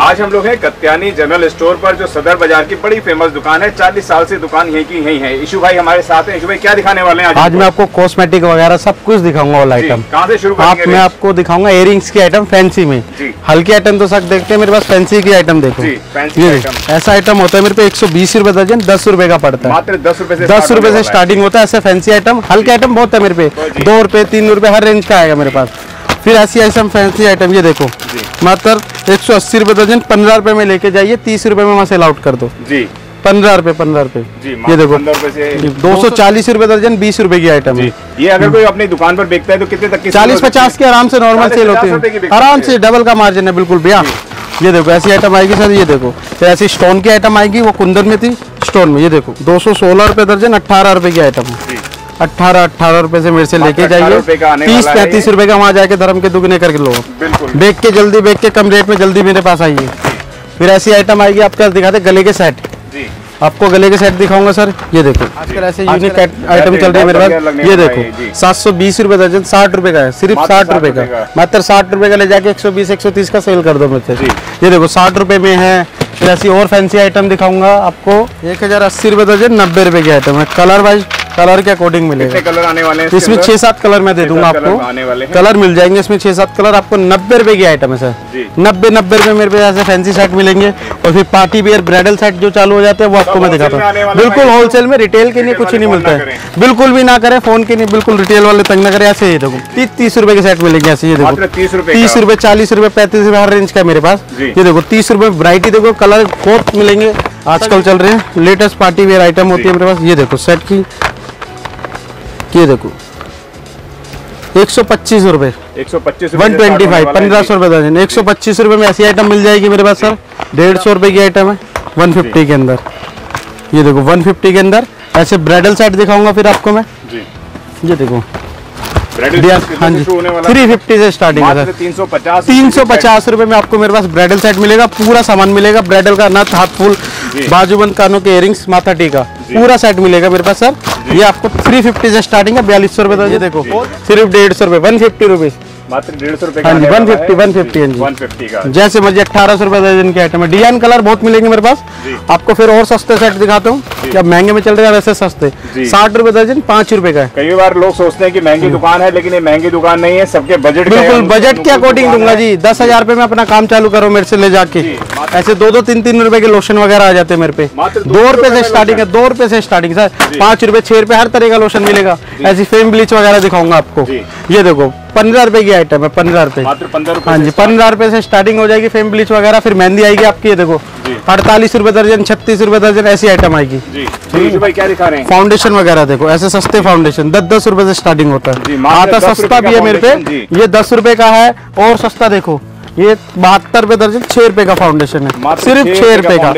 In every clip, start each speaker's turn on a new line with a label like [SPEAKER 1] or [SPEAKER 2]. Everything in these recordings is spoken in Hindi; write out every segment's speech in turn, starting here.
[SPEAKER 1] आज हम लोग हैं कत्यानी जनरल स्टोर पर, जो सदर बाजार की बड़ी फेमस दुकान है। 40 साल से दुकान यहीं की यहीं है। इशू भाई हमारे साथ हैं। इशू भाई क्या दिखाने वाले हैं
[SPEAKER 2] आज मैं आपको कॉस्मेटिक वगैरह सब कुछ दिखाऊंगा। ऑल आइटम
[SPEAKER 1] कहाँ से शुरू करेंगे?
[SPEAKER 2] मैं आपको दिखाऊंगा इयरिंग्स की आइटम फैंसी में। हल्की आइटम तो सब देखते हैं, मेरे पास फैंसी की आइटम देखो। ये ऐसा आइटम होता है मेरे पे 120 रुपए दर्जन, 10 रुपए का पड़ता है।
[SPEAKER 1] मात्र 10
[SPEAKER 2] रुपए से स्टार्टिंग होता है। ऐसे फैंसी आइटम, हल्के आइटम बहुत है मेरे पे, 2 रुपए 3 रुपए हर रेंज का आएगा मेरे पास। फिर ऐसी आइटम फैंसी आइटम ये देखो, मात्र 180 रुपए दर्जन, 15 रुपए में लेके जाइए, 30 रुपए में वहाँ से आउट कर दो जी। 15 रुपए ये देखो, 240 रुपए दर्जन, 20 रुपए की आइटम है।
[SPEAKER 1] ये अगर कोई अपनी दुकान पर बेचता है तो कितने तक की?
[SPEAKER 2] 40-50 के आराम से नॉर्मल सेल होते हैं, आराम से डबल का मार्जिन है बिल्कुल भैया। ये देखो ऐसी आइटम आएगी सर, ये देखो फिर ऐसी स्टोन की आइटम आएगी, वो कुंदन में थी स्टोन में। ये देखो 216 रुपए दर्जन, 18 रुपए की आइटम है। 18 रुपए से मेरे से लेके जाइए, 30-35 रुपए का वहाँ जाके धर्म के दुगने करके लो। देख के जल्दी, देख के कम रेट में जल्दी मेरे पास आइए। फिर ऐसी आइटम आएगी आपके दिखाते गले के सेट, आपको गले के सेट दिखाऊंगा सर। ये देखो आजकल ऐसे यूनिक आइटम चल रही है मेरे पास। ये देखो 720 रुपए दर्जन, 60 रुपए का है, सिर्फ 60 रुपए का, मात्र 60 रुपए का ले जाके 120-130 का सेल कर दो मुझसे। ये देखो 60 रुपए में है। फिर ऐसी और फैंसी आइटम दिखाऊंगा आपको, 1080 रुपए दर्जन, 90 रुपए की आइटम है। कलर वाइज कलर के अकॉर्डिंग मिलेगा।
[SPEAKER 1] कलर आने वाले हैं
[SPEAKER 2] इसमें 6-7 कलर मैं दे दूंगा आपको, कलर मिल जाएंगे इसमें 6-7 कलर आपको। 90 रुपए की आइटम है सर, 90 रुपए मेरे पे ऐसे फैंसी सेट मिलेंगे। और फिर पार्टी वेयर ब्राइडल सेट जो चालू हो जाते हैं वो आपको मैं दिखाता हूँ। बिल्कुल होलसेल में, रिटेल के लिए कुछ नहीं मिलता है, बिल्कुल भी ना करे फोन के लिए, बिल्कुल रिटेल वाले तंग ना करे। ऐसे ये देखो 30 रुपए के सेट मिलेंगे ऐसे। ये देखो 30 रुपए, 40 रुपए, 35 रुपए हर रेंज का मेरे पास। ये देखो 30 रुपए वैरायटी देखो, कलर बहुत मिलेंगे। आजकल चल रहे हैं लेटेस्ट पार्टी वेयर आइटम होती है मेरे पास। ये देखो सेट की, ये देखो 125 रुपए, 125, 1500 रुपए दर्जन, 125 रुपए में ऐसी आइटम मिल जाएगी मेरे पास सर। 150 रुपए की आइटम है 150 के अंदर। ये देखो 150 के अंदर ऐसे ब्राइडल सेट दिखाऊंगा फिर आपको मैं। ये देखो हाँ जी, 350 से स्टार्टिंग है सर। 350 रुपए में आपको मेरे पास ब्राइडल सेट मिलेगा। पूरा सामान मिलेगा, ब्राइडल का नथ, हाथ फूल, बाजूबंद, कानों के इयरिंग्स, माथा टीका, पूरा सेट मिलेगा मेरे पास सर। ये आपको 350 से स्टार्टिंग है, 4200 रुपए। ये देखो सिर्फ 150 रुपए, 150 रुपीज, मात्र 150 रुपए। हाँ जी 150 का, जैसे मर्जी 1800 रुपए दर्जन की आइटम है। डिजाइन कलर बहुत मिलेंगे मेरे पास आपको। फिर और सस्ते सेट दिखाता हूँ, जब महंगे में चल रहे हैं वैसे सस्ते। 60 रुपए दर्जन, 5 रुपए का है। कई बार लोग सोचते हैं कि महंगी दुकान है, लेकिन ये महंगी दुकान नहीं है, सबके बजट, बिल्कुल बजट के अकॉर्डिंग दूंगा जी। 10,000 रुपए में अपना काम चालू करो मेरे से ले जाके। ऐसे 2-2, 3-3 रुपए के लोशन वगैरह आ जाते हैं मेरे पे। 2 रुपए से स्टार्टिंग है, 2 रुपए से स्टार्टिंग सर। 5 रुपए, 6 रुपए हर तरह का लोशन मिलेगा। ऐसी फेम ब्लीच वगैरह दिखाऊंगा आपको। ये देखो 15 रुपए की आइटम है, 15 रुपए, हाँ जी 15 रुपए से स्टार्टिंग हो जाएगी फेम ब्लीच वगैरह। फिर मेहंदी आएगी आपकी, ये देखो 48 रुपए दर्जन, 36 रुपए दर्जन, ऐसी आइटम आएगी। भाई क्या दिखा रहे हैं? फाउंडेशन वगैरह देखो, ऐसे सस्ते फाउंडेशन 10-10 रुपए से स्टार्टिंग होता है। आता सस्ता भी है मेरे पे, ये 10 रुपए का है। और सस्ता देखो, ये 72 रुपए दर्जन, 6 रुपए का फाउंडेशन है, सिर्फ 6 रुपए का।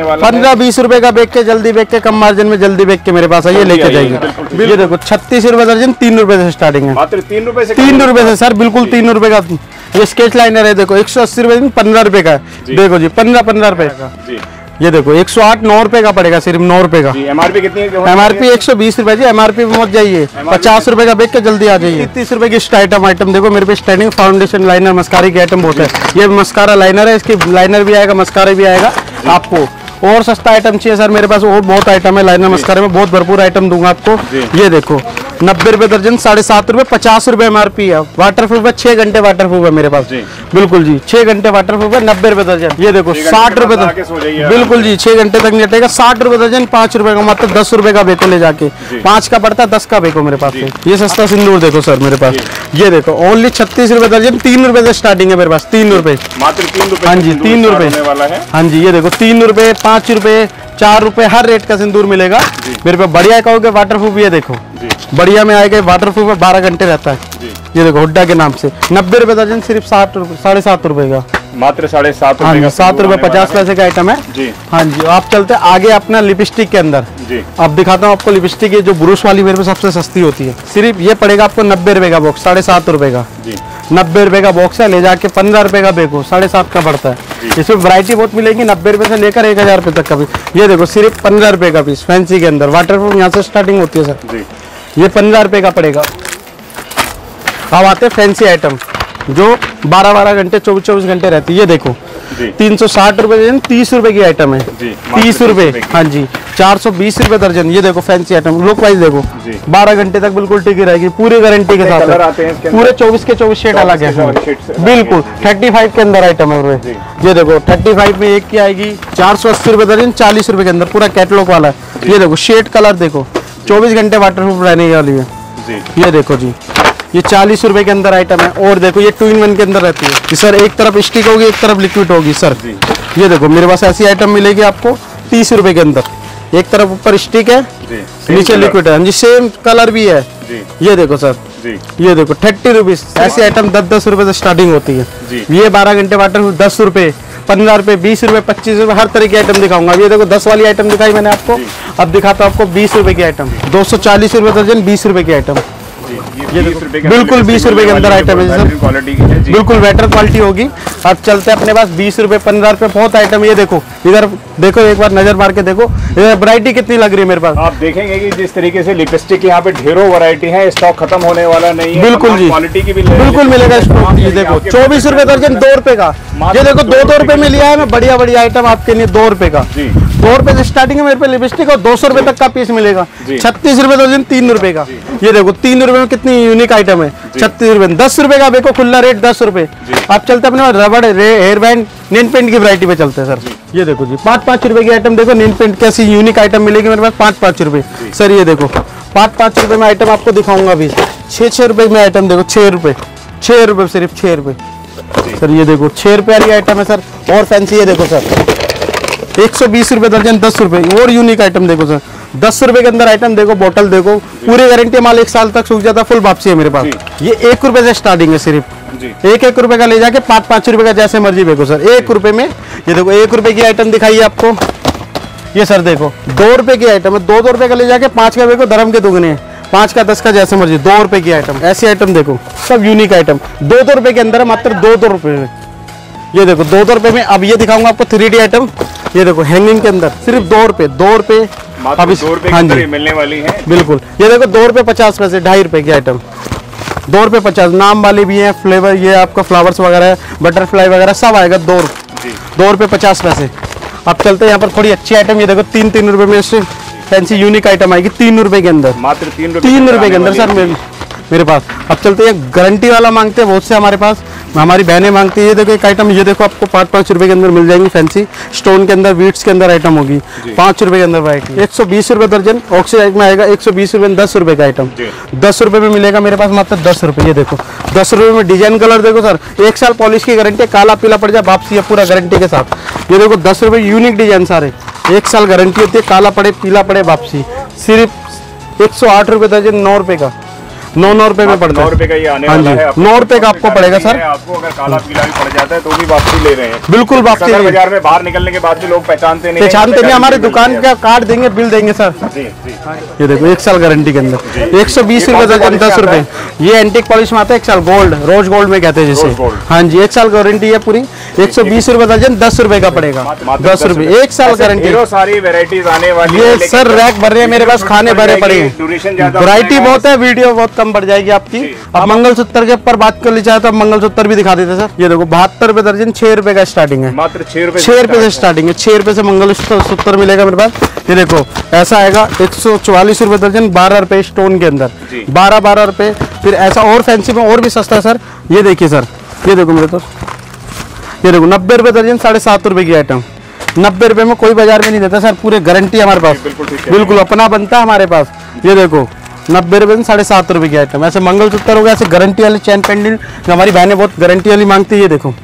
[SPEAKER 2] 15-20 रुपए का बेच के, जल्दी बेच के, कम मार्जिन में जल्दी बेच के मेरे पास आइए, लेके जाइए। ये देखो 36 रुपए दर्जन, 3 रुपए से स्टार्टिंग है, मात्र 3 रुपए से सर, बिल्कुल 3 रुपए का। ये स्केच लाइनर है देखो, 180 रुपए, 15 रुपए का है। देखो जी 15 रुपए का। ये देखो 108, 9 रुपए का पड़ेगा, सिर्फ 9 रुपए का। एमआरपी कितनी है? एमआरपी 120 रुपए जी। एमआरपी में मत जाइए, 50 रुपए का बेच के जल्दी आ जाइए। 30 रुपए की आइटम देखो मेरे पे, स्टैंडिंग फाउंडेशन लाइनर मस्कारा की आइटम बहुत है। ये मस्कारा लाइनर है, इसकी लाइनर भी आएगा, मस्कारा भी आएगा आपको। और सस्ता आइटम चाहिए सर मेरे पास, और बहुत आइटम है लाइनर मस्कारे में, बहुत भरपूर आइटम दूंगा आपको। ये देखो 90 रुपए दर्जन, 7.5 रुपए, 50 रुपए एमआरपी है। वाटर प्रूफ है, 6 घंटे वाटर प्रूफ है मेरे पास, बिल्कुल जी 6 घंटे वाटर प्रूफ है। 90 रुपए दर्जन। ये देखो 60 रुपए दर्जन, बिल्कुल जी 6 घंटे तक नहीं हटेगा। 60 रुपए दर्जन, 5 रुपए का, मात्र 10 रुपए का बेको ले जाके। 5 का पड़ता है, 10 का बेको मेरे पास। ये सस्ता सिंदूर देखो सर मेरे पास, ये देखो ओनली 36 रुपए दर्जन, 3 रुपए से स्टार्टिंग है मेरे पास। 3 रुपए, मात्र 3 रुपए। हाँ जी 3 रुपए, हाँ जी। ये देखो 3 रुपए, 5 रुपए, 4 रुपए हर रेट का सिंदूर मिलेगा मेरे पे। बढ़िया कहोगे वाटर प्रूफ, ये देखो बढ़िया में आएगा, वाटर प्रूफ है, 12 घंटे रहता है। ये देखो हुड्डा के नाम से 90 रुपए दर्जन, सिर्फ 60 रुपए, 7.5 रुपए का, मात्र 7.5 रुपए। 7 रुपए 50 पैसे का आइटम है जी। हाँ जी आप चलते आगे अपना लिपस्टिक के अंदर जी। अब दिखाता हूँ आपको लिपस्टिक, ये जो ब्रुश वाली मेरे पे सबसे सस्ती होती है। सिर्फ ये पड़ेगा आपको 90 रुपए का बॉक्स, 7.5 रुपए का जी। 90 रुपए का बॉक्स है, ले जाके 15 रुपए का बेको, 7.5 का पड़ता है। इसमें वैरायटी बहुत मिलेगी, 90 रुपए से लेकर 1000 रुपए तक का भी। ये देखो सिर्फ 15 रुपए का पीस, फैंसी के अंदर वाटर प्रूफ यहाँ से स्टार्टिंग होती है सर जी। ये 15 रुपए का पड़ेगा। अब आते हैं फैंसी आइटम जो 12-12 घंटे 24-24 घंटे रहती है। ये देखो
[SPEAKER 1] जी।
[SPEAKER 2] 360 रुपए दर्जन, 30 रुपए की आइटम है
[SPEAKER 1] जी,
[SPEAKER 2] 30 रुपए। हाँ जी, 420 रुपए दर्जन। ये देखो फैंसी आइटम, लुक वाइज देखो
[SPEAKER 1] जी।
[SPEAKER 2] 12 घंटे तक बिल्कुल टिकी रहेगी, पूरी गारंटी के साथ
[SPEAKER 1] कलर
[SPEAKER 2] है।
[SPEAKER 1] आते हैं इसके अंदर?
[SPEAKER 2] पूरे 24 के 24 शेड अलग है बिल्कुल। 35 के अंदर आइटम है पूरे। ये देखो 35 में एक की आएगी 480 रुपए दर्जन, 40 रुपए के अंदर पूरा कैटलॉग वाला है। ये देखो शेड कलर देखो, 24 घंटे वाटरप्रूफ रहने वाली है
[SPEAKER 1] जी।
[SPEAKER 2] ये देखो जी, ये 40 रुपए के अंदर आइटम है। और देखो ये 2-in-1 के अंदर रहती है कि सर, एक तरफ स्टिक होगी, एक तरफ लिक्विड होगी सर। ये देखो मेरे पास ऐसी आइटम मिलेगी आपको 30 रुपए के अंदर, एक तरफ ऊपर स्टिक है, नीचे लिक्विड है जी, सेम कलर भी है
[SPEAKER 1] जी।
[SPEAKER 2] ये देखो सर
[SPEAKER 1] जी।
[SPEAKER 2] ये देखो 30 रुपीज। ऐसी आइटम 10-10 रुपए से स्टार्टिंग होती है
[SPEAKER 1] जी।
[SPEAKER 2] ये 12 घंटे वाटर 10 रुपए, 15 रुपए, 20 रुपए, 25 रुपए, हर तरह की आइटम दिखाऊंगा। ये देखो 10 वाली आइटम दिखाई मैंने आपको, अब दिखाता हूँ आपको 20 रुपए की आइटम, 240 रुपए दर्जन, 20 रुपए की आइटम।
[SPEAKER 1] ये 20 रुपए के
[SPEAKER 2] बिल्कुल 20 रुपए के अंदर आइटम है सर,
[SPEAKER 1] क्वालिटी की है जी।
[SPEAKER 2] बिल्कुल बेटर क्वालिटी होगी। अब चलते हैं अपने पास 20 रुपए, 15 रुपए, बहुत आइटम। ये देखो इधर देखो, एक बार नजर मार के देखो, इधर वैरायटी कितनी लग रही है मेरे पास।
[SPEAKER 1] आप देखेंगे कि जिस तरीके से लिपस्टिक यहाँ पे ढेरों वैरायटी है, स्टॉक खत्म होने वाला नहीं है।
[SPEAKER 2] बिल्कुल जी,
[SPEAKER 1] क्वालिटी की भी
[SPEAKER 2] बिल्कुल मिलेगा स्टॉक। ये देखो 24 रुपए दर्जन, 2 रुपए का। ये देखो 2-2 रुपए में लिया है मैं, बढ़िया बढ़िया आइटम आपके लिए 2 रुपए का। 2 रुपए से स्टार्टिंग है मेरे पे लिपस्टिक, और 200 रुपए तक का पीस मिलेगा। 36 रुपए दर्जन, 3 रुपए का। ये देखो 3 रुपए में कितनी यूनिक आइटम है। 36 रुपए, 10 रुपए का देखो खुला रेट 10 रुपए। आप चलते अपने रबड़, हेयर बैंड, नेल पेंट की वैरायटी पे चलते हैं सर। ये देखो जी 5-5 रुपए की आइटम देखो, नेल पेंट कैसी यूनिक आइटम मिलेगी मेरे पास 5-5 रुपए सर। ये देखो 5-5 रुपए में आइटम आपको दिखाऊंगा अभी। 6-6 रुपए में आइटम देखो, 6 रुपए, 6 रुपए, सिर्फ 6 रुपए सर। ये देखो 6 रुपए वाली आइटम है सर। और फैंसी ये देखो सर 120 रुपए दर्जन, 10 रुपए। और यूनिक आइटम देखो सर, 10 रुपए के अंदर आइटम देखो, बोतल देखो, पूरी गारंटी, माल 1 साल तक सूख जाता, फुल वापसी है मेरे पास। ये 1 रुपए से स्टार्टिंग है सिर्फ, 1-1 रुपए का ले जाके 5-5 रुपए का जैसे मर्जी देखो सर। 1 रुपए में ये देखो 1 रुपए की आइटम दिखाई है आपको। ये सर देखो 2 रुपए की आइटम है, 2-2 रुपए का ले जाके 5 का देखो, धर्म के दुगने, 5 का 10 का जैसे मर्जी। 2 रुपए की आइटम, ऐसी आइटम देखो सब यूनिक आइटम, 2-2 रुपए के अंदर है, मात्र 2-2 रुपए में। ये देखो 2-2 रुपए में। अब ये दिखाऊंगा आपको 3D आइटम। ये देखो हैंगिंग के अंदर सिर्फ 2 रुपए, 2 रुपए।
[SPEAKER 1] अभी 2 रुपए की मिलने वाली है
[SPEAKER 2] बिल्कुल। ये देखो 2 रुपए 50 पैसे, 2.5 रुपए की आइटम, 2 रुपए 50। नाम वाले भी हैं, फ्लेवर, ये आपका फ्लावर्स वगैरह, बटरफ्लाई वगैरह सब आएगा 2 रुपए 50 पैसे। अब चलते हैं यहाँ पर थोड़ी अच्छी आइटम। ये देखो 3-3 रुपए में इससे फैंसी यूनिक आइटम आएगी 3 रुपए के अंदर,
[SPEAKER 1] मात्र 3
[SPEAKER 2] रुपए के अंदर सर मेरे पास। अब चलते हैं, गारंटी वाला मांगते हैं बहुत से हमारे पास, हमारी बहनें मांगती है। ये देखो एक आइटम, ये देखो आपको 5-5 रुपए के अंदर मिल जाएंगी, फैंसी स्टोन के अंदर, बीट्स के अंदर आइटम होगी 5 रुपए के अंदर वैरायटी। 120 रुपए दर्जन ऑक्सीडाइज में आएगा, 120 रुपए में 10 रुपए का आइटम, 10 रुपए में मिलेगा मेरे पास, मात्र 10 रुपए। ये देखो 10 रुपए में डिजाइन कलर देखो सर, 1 साल पॉलिश की गारंटी, काला पीला पड़ जाए वापसी है पूरा गारंटी के साथ। ये देखो 10 रुपए यूनिक डिजाइन सारे, 1 साल गारंटी होती है, काला पड़े पीला पड़े वापसी। सिर्फ 108 रुपए दर्जन, 9 रुपए का, 9 रुपए में पड़ता है।
[SPEAKER 1] 9 रुपए का ये आने
[SPEAKER 2] हाँ
[SPEAKER 1] वाला
[SPEAKER 2] जी,
[SPEAKER 1] है।
[SPEAKER 2] 9 रुपए का आपको पड़ेगा सर।
[SPEAKER 1] आपको अगर काला पीला भी पड़ जाता है तो भी वापसी ले रहे हैं,
[SPEAKER 2] बिल्कुल वापसी।
[SPEAKER 1] सदर बाजार में बाहर निकलने के बाद भी लोग पहचानते नहीं,
[SPEAKER 2] हमारी दुकान का कार्ड देंगे, बिल देंगे सर। ये देखो 1 साल गारंटी के अंदर 120 रुपए दर्जन, 10 रुपए। ये एंटीक पॉलिश में आता है 1 साल, गोल्ड, रोज गोल्ड में कहते हैं जिसे। हाँ जी 1 साल गारंटी है पूरी, 120 रुपए दर्जन, 10 रुपए का पड़ेगा, 10 रुपए 1 साल गारंटी।
[SPEAKER 1] सारी वेराइटीज आने वाली
[SPEAKER 2] ये सर रैक भर रहे हैं मेरे पास, खाने भरे पड़े हैं, वैरायटी बहुत है, वीडियो बहुत कम पड़ जाएगी आपकी। अब मंगलसूत्र के ऊपर बात कर ली जाए तो मंगलसूत्र भी दिखा देते सर। ये देखो 72 रुपए दर्जन, 6 रुपए का स्टार्टिंग है,
[SPEAKER 1] मात्र 6 रुपए
[SPEAKER 2] से स्टार्टिंग है। 6 रुपए से मंगलसूत्र मिलेगा मेरे पास। ये देखो ऐसा आएगा 144 रुपए दर्जन, 12 रुपए स्टोन के अंदर, 12 रुपए। फिर ऐसा और फैंसी में और भी सस्ता है सर। ये देखिए सर, ये देखो मेरे तो, ये देखो 90 रुपए दर्जन, 7.5 रुपए की आइटम, 90 रुपए में कोई बाजार में नहीं देता सर, पूरे गारंटी हमारे पास, बिल्कुल अपना बनता है हमारे पास। ये देखो 90 रुपए में 7.5 रुपए की आइटम। ऐसे मंगलसूत्र हो गया, ऐसे गारंटी वाले चैन पेंडेंट जो हमारी बहनें बहुत गारंटी वाली मांगती है। ये देखो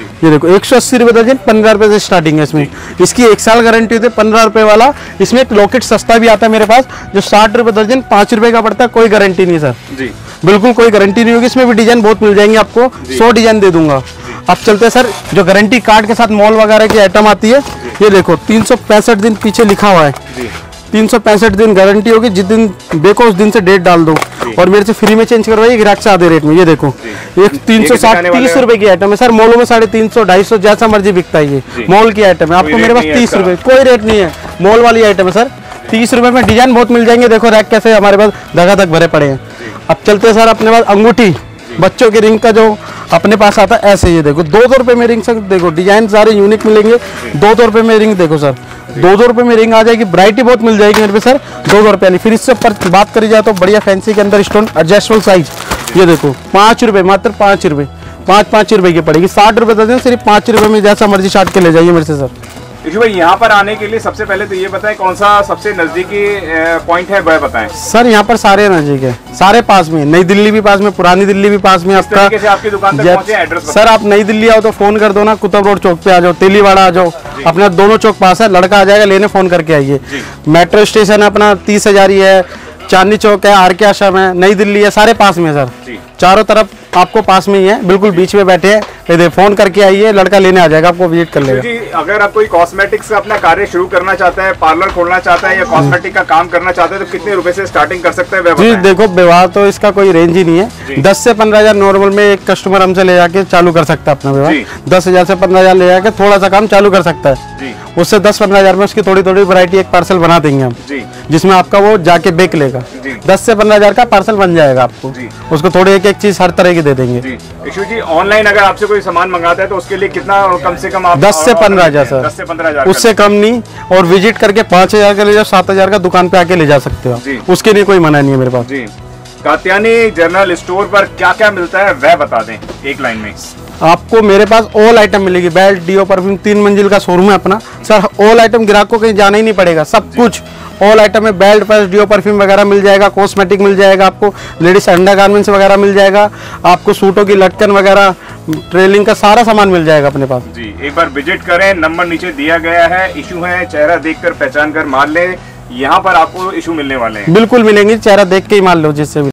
[SPEAKER 2] 180 रुपए दर्जन, 15 रुपए से स्टार्टिंग है इसमें। इसकी 1 साल गारंटी होती है, 15 रुपए वाला। इसमें एक लॉकेट सस्ता भी आता है मेरे पास जो 60 रुपए दर्जन, 5 रुपए का पड़ता है, कोई गारंटी नहीं सर जी, बिल्कुल कोई गारंटी नहीं होगी। इसमें भी डिजाइन बहुत मिल जाएंगे आपको, 100 डिजाइन दे दूंगा। अब चलते हैं सर, जो गारंटी कार्ड के साथ मॉल वगैरह की आइटम आती है। ये देखो 365 दिन पीछे लिखा हुआ है, 365 दिन गारंटी होगी, जिस दिन देखो उस दिन से डेट डाल दो और मेरे से फ्री में चेंज करवाइए ग्राहक से आधे रेट में। ये देखो एक 360 30 रुपए की आइटम है सर, मॉलों में 350 250 जैसा मर्जी बिकता है। ये मॉल की आइटम है, आपको मेरे पास 30 रुपए, कोई रेट नहीं है, मॉल वाली आइटम है सर। 30 रुपए में डिजाइन बहुत मिल जाएंगे। देखो रैक कैसे हमारे पास धगा तक भरे पड़े हैं। अब चलते हैं सर अपने पास अंगूठी, बच्चों के रिंग का जो अपने पास आता है ऐसे, ये देखो 200 रुपये में रिंग सर, देखो डिजाइन सारे यूनिक मिलेंगे। 200 रुपये में रिंग देखो सर, 200 रुपये में रिंग आ जाएगी, वैरायटी बहुत मिल जाएगी मेरे पे सर 200 रुपये वाली। फिर इससे ऊपर बात करी जाए तो बढ़िया फैंसी के अंदर स्टोन एडजस्टेबल साइज, ये देखो 5 रुपये, मात्र 5 रुपये, 5 रुपये की पड़ेगी। 60 रुपये दर्जन, सिर्फ 5 रुपये में जैसा मर्जी छाट के ले जाइए मेरे से सर।
[SPEAKER 1] इशू भाई यहाँ पर आने के लिए सबसे पहले तो ये बताएं कौन सा सबसे नजदीकी पॉइंट है वह बताएं।
[SPEAKER 2] सर यहाँ पर सारे नजदीक है, सारे पास में, नई दिल्ली भी पास में, पुरानी दिल्ली भी पास में आपका।
[SPEAKER 1] कैसे आपकी दुकान तक पहुंचे, एड्रेस
[SPEAKER 2] सर आप नई दिल्ली आओ तो फोन कर दो ना, कुतुब रोड चौक पे आ जाओ, तेलीवाड़ा आ जाओ, अपना दोनों चौक पास है, लड़का आ जाएगा लेने, फोन करके आइए। मेट्रो स्टेशन है अपना 30 हजारी है, चांदनी चौक है, आर.के. आश्रम है, नई दिल्ली है, सारे पास में है सर, चारों तरफ आपको पास में ही है, बिल्कुल बीच में बैठे हैं। ये फोन करके आइए, लड़का लेने आ जाएगा, आपको विजिट कर लेगा।
[SPEAKER 1] जी, अगर आप कोई कॉस्मेटिक्स का अपना कार्य शुरू करना चाहता है, पार्लर खोलना चाहता है या कॉस्मेटिक का काम करना चाहता है तो कितने रुपए से स्टार्टिंग कर सकते हैं?
[SPEAKER 2] जी देखो, विवाह तो इसका कोई रेंज ही नहीं है। 10 से 15 हजार नॉर्मल में एक कस्टमर हमसे ले जाके चालू कर सकता है अपना विवाह। 10 हजार से 15 हजार ले जाके थोड़ा सा काम चालू कर सकता है। उससे 10-15 हजार में उसकी थोड़ी थोड़ी वैरायटी एक पार्सल बना देंगे हम, जिसमें आपका वो जाके बेक लेगा। 10 से 15 हजार का पार्सल बन जाएगा आपको, उसको थोड़ी एक एक चीज हर तरह की दे देंगे।
[SPEAKER 1] इशू जी, ऑनलाइन अगर आपसे कोई सामान मंगाता है तो उसके लिए कितना कम से कम आप?
[SPEAKER 2] 10 से 15 हजार सर,
[SPEAKER 1] 10 से 15 हजार,
[SPEAKER 2] उससे कम नहीं। और विजिट करके 5 हजार का ले जाओ, 7 हजार का दुकान पे आके ले जा सकते हो, उसके लिए कोई मना नहीं है मेरे पास।
[SPEAKER 1] जी, कात्यायनी जनरल स्टोर पर क्या क्या मिलता है वह बता दें एक लाइन में।
[SPEAKER 2] आपको मेरे पास ऑल आइटम मिलेगी, बेल्ट, डीओ, परफ्यूम, 3 मंजिल का शोरूम है अपना सर। ऑल आइटम ग्राहक को कहीं जाना ही नहीं पड़ेगा, सब कुछ ऑल आइटम में बेल्ट, पर्स, डीओ, परफ्यूम वगैरह मिल जाएगा, कॉस्मेटिक मिल जाएगा, आपको लेडीज अंडर गारमेंट्स वगैरह मिल जाएगा, आपको सूटों की लटकन वगैरह, ट्रेलिंग का सारा सामान मिल जाएगा अपने पास।
[SPEAKER 1] जी, एक बार विजिट करें, नंबर नीचे दिया गया है। इशू है, चेहरा देखकर पहचान कर मार ले, यहाँ पर आपको इशू मिलने वाले हैं।
[SPEAKER 2] बिल्कुल मिलेंगे, चेहरा देख के ही मान लो जिससे भी।